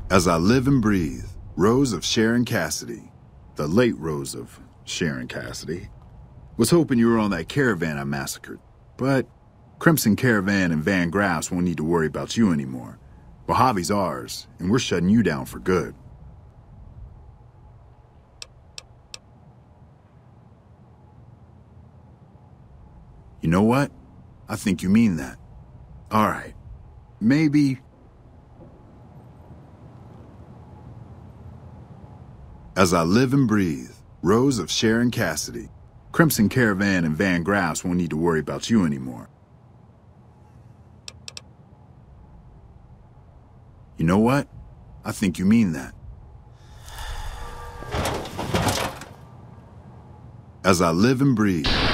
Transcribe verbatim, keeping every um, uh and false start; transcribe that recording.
As I live and breathe, Rose of Sharon Cassidy, the late Rose of Sharon Cassidy, was hoping you were on that caravan I massacred. But Crimson Caravan and Van Graffs won't need to worry about you anymore. Mojave's ours, and we're shutting you down for good. You know what? I think you mean that. All right. Maybe... As I live and breathe, Rose of Sharon Cassidy, Crimson Caravan and Van Graffs won't need to worry about you anymore. You know what? I think you mean that. As I live and breathe...